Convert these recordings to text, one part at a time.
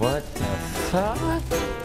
What the fuck?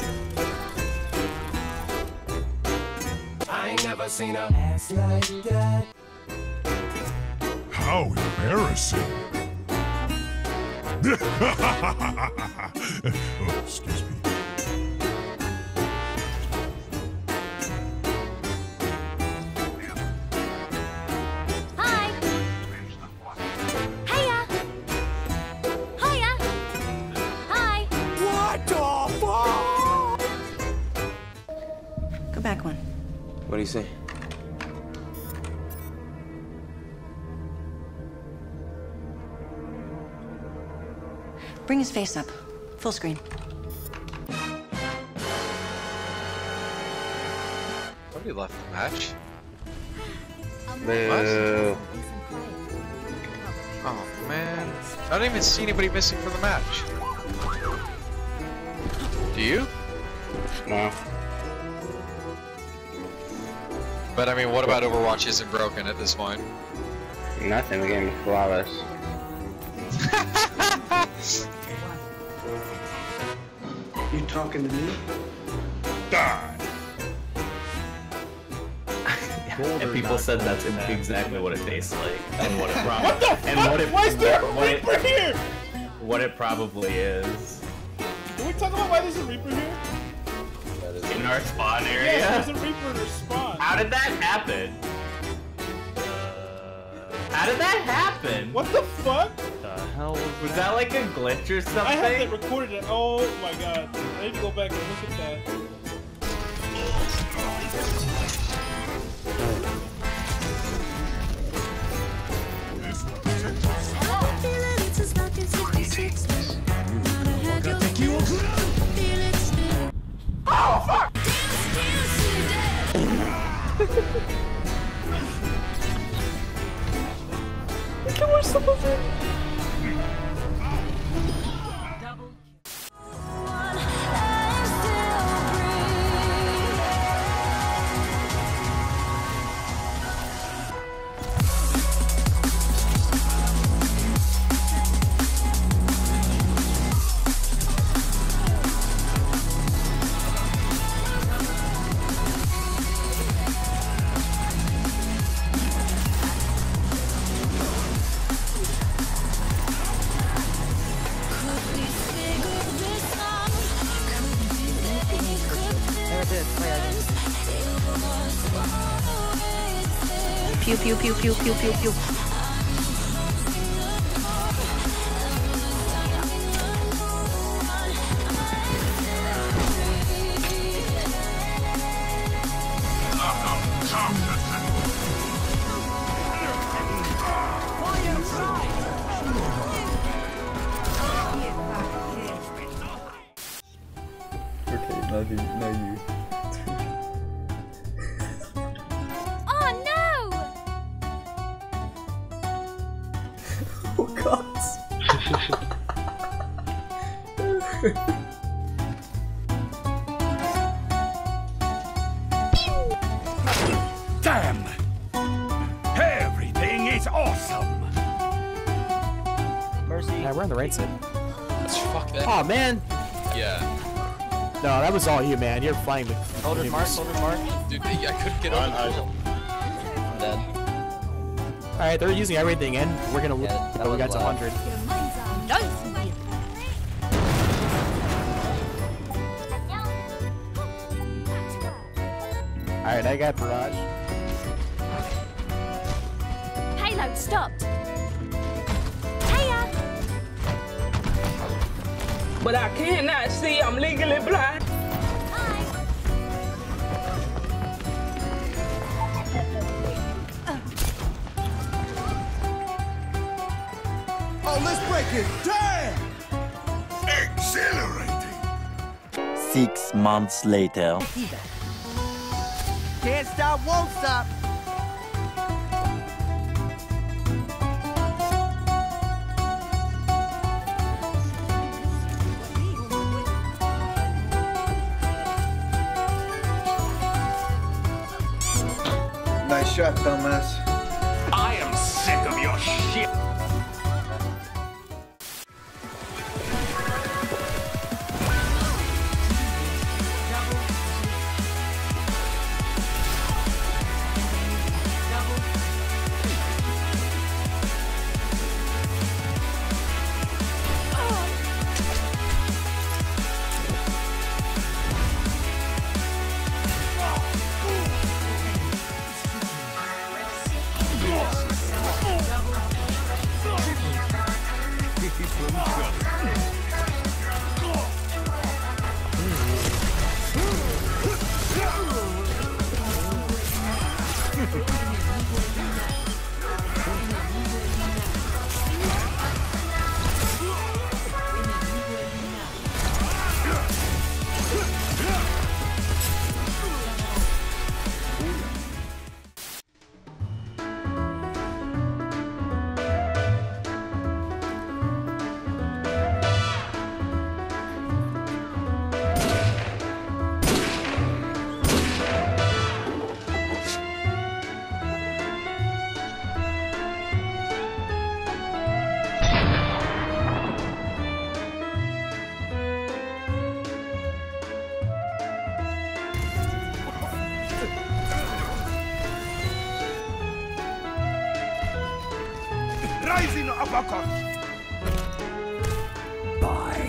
I ain't never seen a ass like that. How embarrassing. Oh, excuse me. Hi. Hiya. Hiya. Hi. What the fuck? Go back one. What do you say? Bring his face up. Full screen. Somebody left the match. Boo. Oh man. I don't even see anybody missing from the match. Do you? No. But I mean, what about Overwatch isn't broken at this point? Nothing, the game is flawless. You talking to me? Die. And people said that's exactly what it tastes like, and what it probably What the fuck? Why is there a Reaper here? what it probably is. Can we talk about why there's a Reaper here? In our spawn area. Yeah, there's a Reaper in our spawn. How did that happen? How did that happen? What the fuck? The hell was that? Like a glitch or something? I have that recorded it. Oh my god. I need to go back and look at that. Oh fuck! Can we stop it? Pew pew pew pew pew pew pew. Okay, now you. Oh no! Oh god. Damn! Everything is awesome! Mercy. Yeah, we're on the right side. Fuck that. Oh man! Yeah. No, that was all you, man. You're flying with. Hold it, Mark. Dude, I couldn't get on. I'm dead. Alright, they're using everything, and we're gonna look. Yeah, that We was got to loud. 100. Alright, I got barrage. Payload stopped. Hiya. But I cannot see. I'm legally blind. Hi. Oh, let's break it. Damn! Exhilarating! 6 months later. Can't stop, won't stop. Nice shot, dumbass. I am sick of your shit! uppercut. Bye.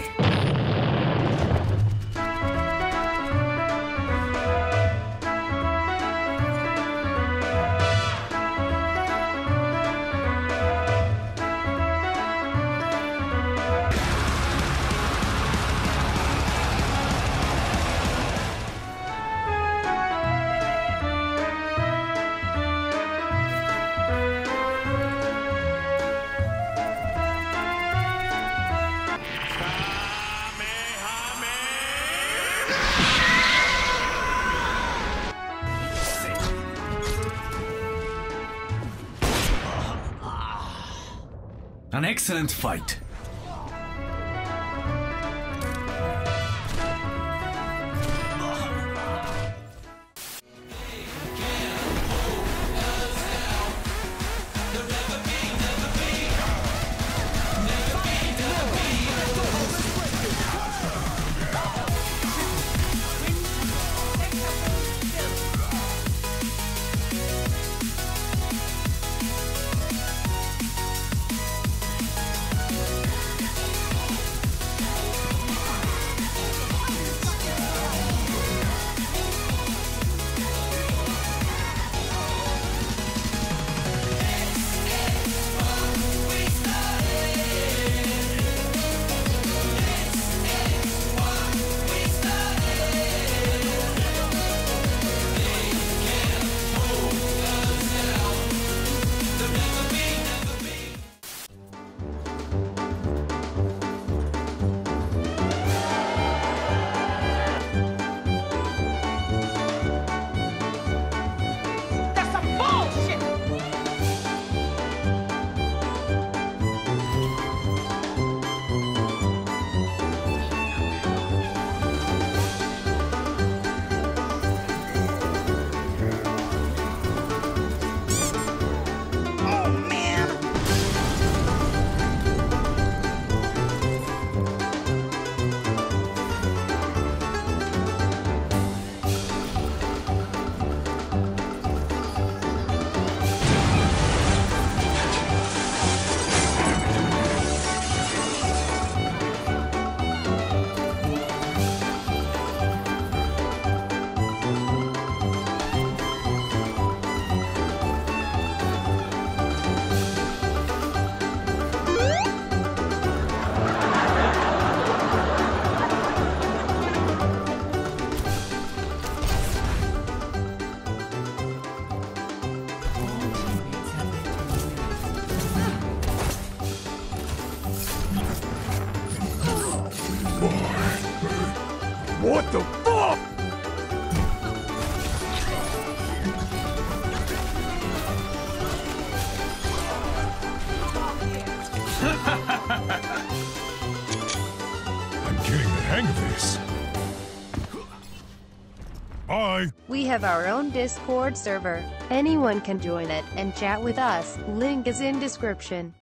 An excellent fight. What the fuck? I'm getting the hang of this. Bye. We have our own Discord server. Anyone can join it and chat with us. Link is in description.